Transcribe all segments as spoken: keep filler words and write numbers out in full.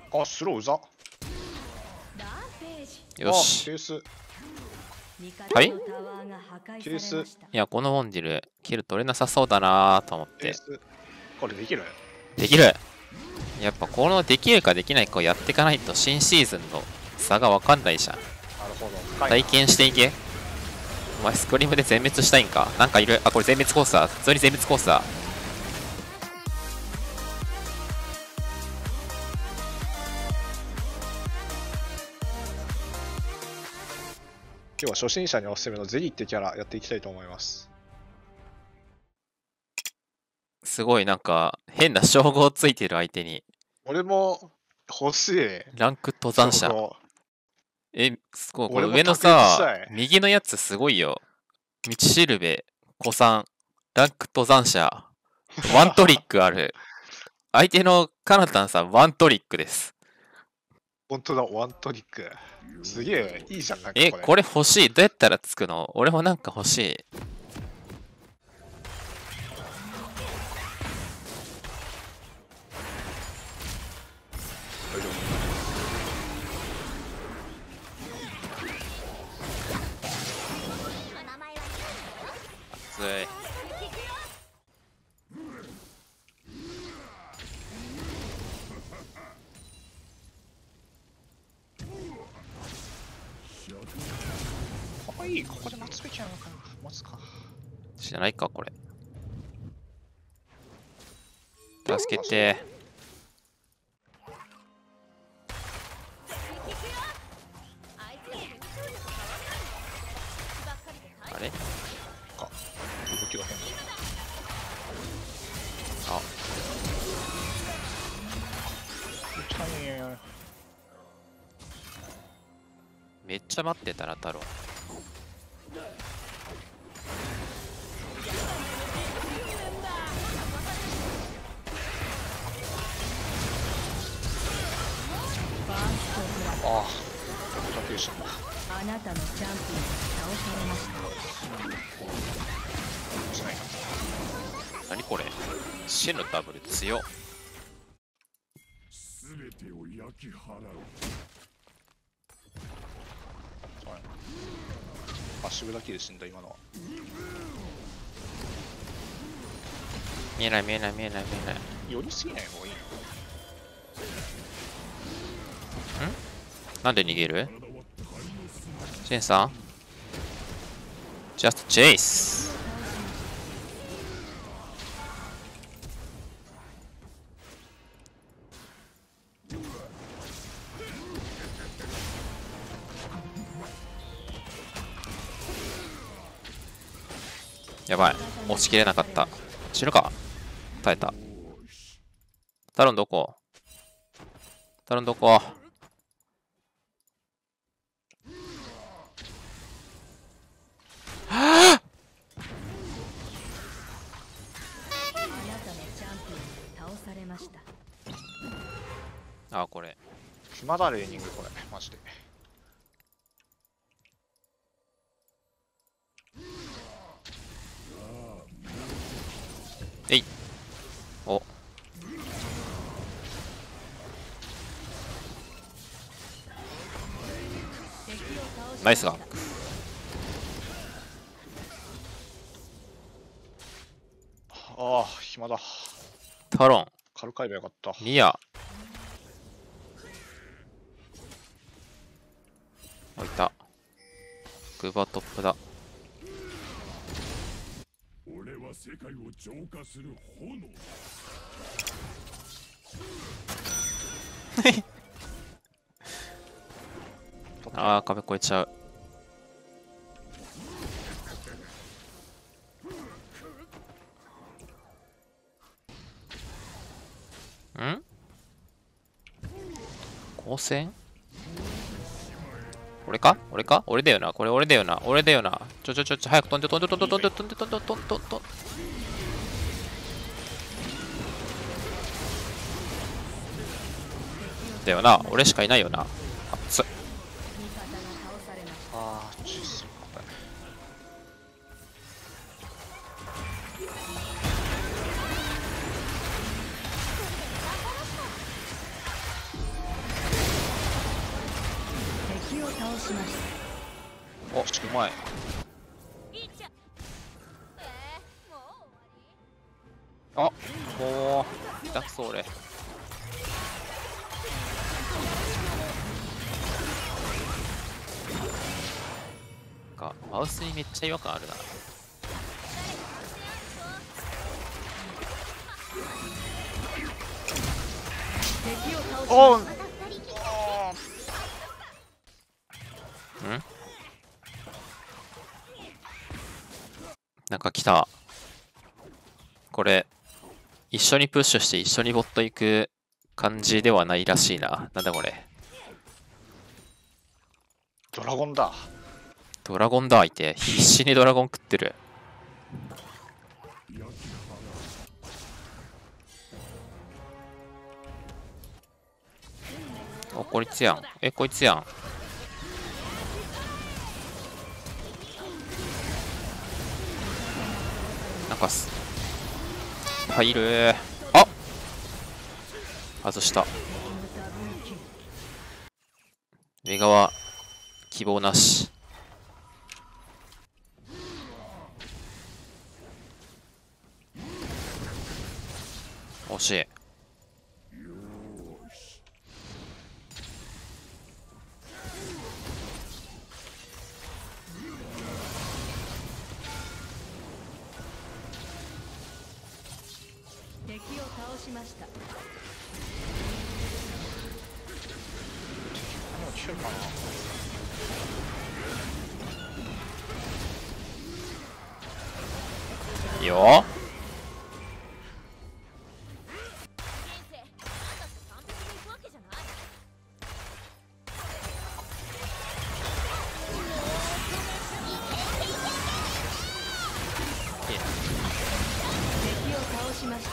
あ、スローうざ。 よし。 ケース。 はい。 ケース。 いや、このモンディル、キル取れなさそうだなと思って。 これできる？ できる。やっぱこのできるかできないかをやっていかないと新シーズンの差が分かんないじゃん。 なるほど。 体験していけ。お前スクリームで全滅したいんか。なんかいる。あ、これ全滅コースだ。普通に全滅コースだ。 今日は初心者におすすめのゼリーってキャラやっていきたいと思います。 すごいなんか変な称号ついてる相手に。 俺も欲しい。 ランク登山者。え、すごい。これ上のさ、右のやつすごいよ。道しるべ、古参、ランク登山者、ワントリックある。相手のカナタンさん、ワントリックです。 本当だ、ワントリック。すげえ、いいじゃん。なんかこれえ、これ欲しい。どうやったらつくの？俺もなんか欲しい。 大丈夫。 熱い。 いい、ここで待つべきなのかな。待つか。 知らないか、これ。助けて。あれか。 動きが変だ。 あ。めっちゃ待ってたな、太郎。 ああ、着したんだ。 あなたのチャンピオンが倒されましないな。 何これ？死のダブル強っ。 すべてを焼き払う。 パッシブだけで死んだ今のは。 見えない見えない見えない見えない。 寄りすぎない方がいいの？ ん？なんで逃げる？シェンさん ?Just chase! やばい。押し切れなかった。死ぬか？耐えた。タロンどこ？タロンどこ？あ、これ。 暇だ、レーニング、これ。マジで。 えい。お。ナイスガンク。 ああ、暇だ。 タロン。 軽く買えばよかった。 ミヤ。置いた。グーバートップだ。 俺は世界を浄化する炎。 ああ、壁越えちゃう。ん？光線？俺か？俺か？俺だよな。これ俺だよな。俺だよな。ちょちょちょちょ、早く飛んで飛んで飛んで飛んで飛んで飛んで飛んで飛んで飛んで飛んで。だよな。俺しかいないよな。熱っ。 ああ、ちっそ。 しましお、うまい。あ、もう痛くそう俺。なんかマウスにめっちゃ違和感あるな。 敵を倒しおう。 ん？なんか来た。これ一緒にプッシュして一緒にボット行く感じではないらしいな。なんだこれ。 ドラゴンだ。 ドラゴンだいて必死にドラゴン食ってる。お、こいつやん。え、こいつやん。なんかす入る。あ、外した。上側希望なし。惜しい。 敵を倒しました。 何落ちるかな。 いいよ。 敵を倒しました。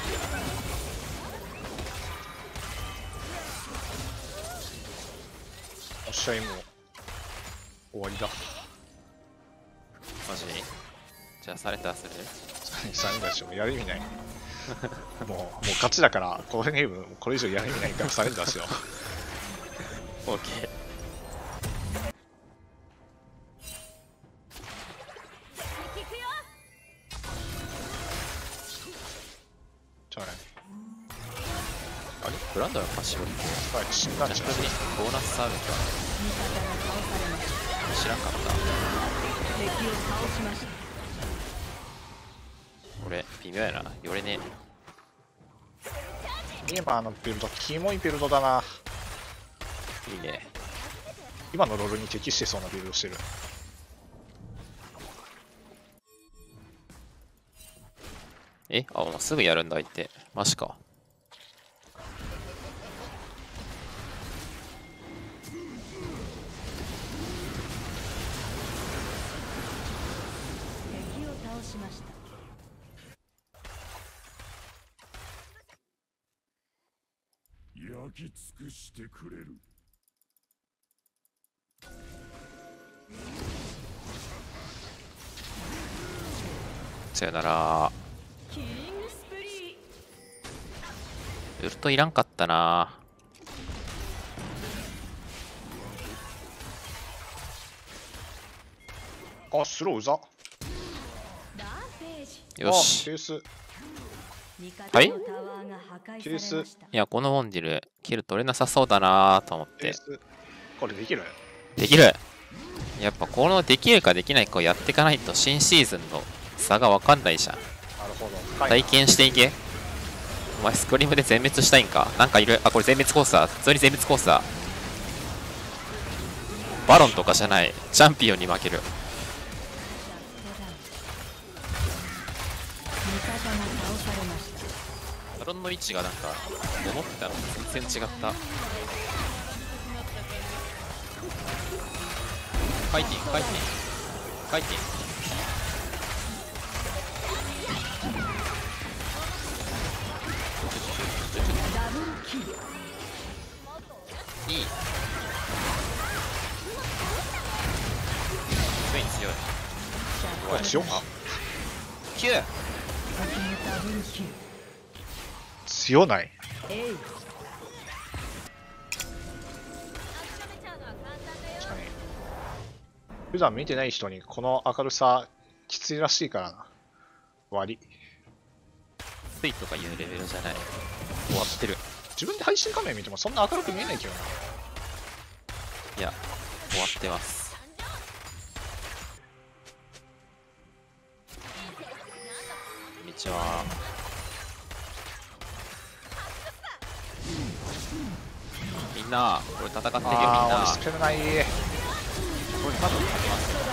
おっしゃい、もう終わりだ。 マジ？じゃあサレンダーする？ さんだしもやる意味ない。もうもう勝ちだからこのゲームこれ以上やる意味ないからサレンダーしよう。 オッケー。 じゃあね。 あれブランドのパッシブってはい、死んだんじゃない。 逆にボーナスあるんだ。 味方が倒されました。 知らんかった。 敵を倒しました。 俺微妙やな。よれね。 今のビルドキモいビルドだな。 いいね。 今のロールに適してそうなビルドしてる。 え、あ、もうすぐやるんだ相手。マジか。 敵を倒しました。 焼き尽くしてくれる。 さよなら。 キリングスプリー。 ウルトいらんかったな。 あ、スローうざ。 ランページ。 よし。 ケース。 味方のタワーが破壊されました。 いや、このモンディル、キル取れなさそうだなと思って。 ケース。これできる？ できる。やっぱこのできるかできないかをやっていかないと新シーズンの差が分かんないじゃん。 なるほど。深いな。 体験していけ。お前スクリームで全滅したいんか。なんかいる。あ、これ全滅コースだ。普通に全滅コースだ。バロンとかじゃない。チャンピオンに負ける。 味方が倒されました。 バロンの位置がなんか思ってたのと全然違った。ファイティング、ファイティング、ファイティング。 ダブルキル。 いい。スペイン強い。 これ強か？ キュー。 敵のダブルキル。 強ない。 エイ。 確かに。 普段見てない人にこの明るさきついらしいからな。割り。 ついとかいうレベルじゃない。終わってる。 自分で配信画面見てもそんな明るく見えないけどな。 いや、終わってます。こんにちは。みんな、これ戦ってるよ、みんあー、 な。 俺スペルない。 これ多分勝ちますよ。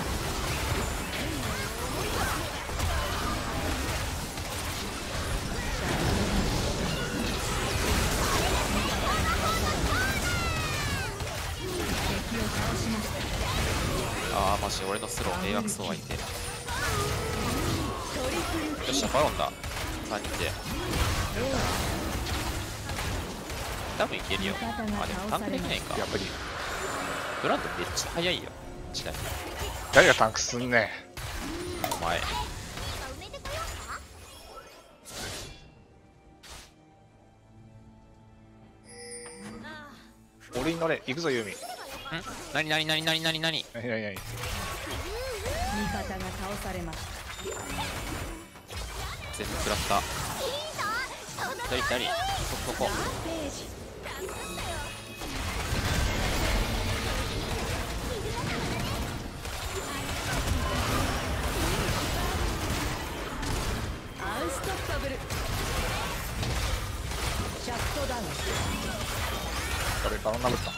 あー、マジ俺のスロー迷惑そう相手。よっしゃ、バロンだ。さんにんで。多分いけるよ。あ、でもタンクできないか。 やっぱりブランドめっちゃ速いよ。ちなみに。 誰がタンクすんねお前。 俺に乗れ、行くぞユーミン。 んなになになになになになになになになに。 味方が倒されました。 全部食らった。左左。そこそこ。 アンストッパブル。シャットダウン。 誰か女ぶった。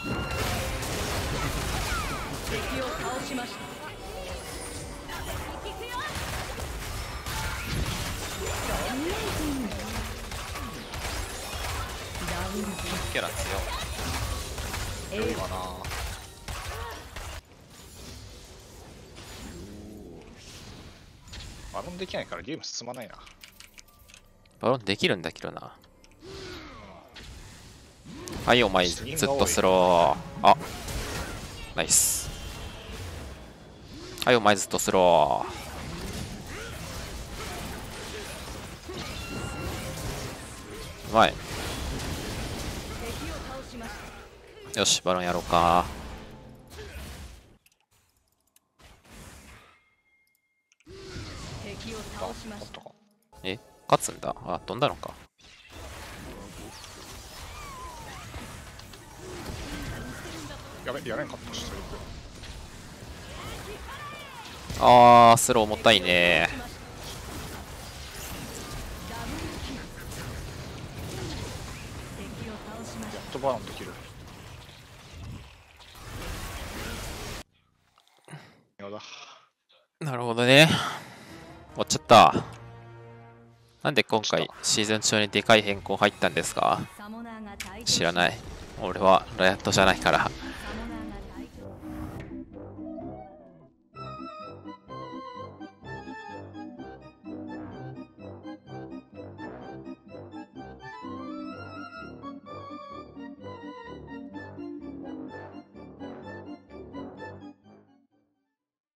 敵を倒しました。 キャラ強い。 強いかな。バロンできないからゲーム進まないな。 バロンできるんだけどな。はい、お前ずっとスロー。あ、ナイス。はい、お前ずっとスロー。うまい。よし、バロンやろうか。 敵を倒しました。 え、勝つんだ。あ、飛んだのか。 やべ、やれんかったし。 あー、スロー重たいね。 やっとバロンできる。やだ。 なるほどね。終わっちゃった。なんで今回シーズン中にでかい変更入ったんですか？知らない。俺はライアットじゃないから。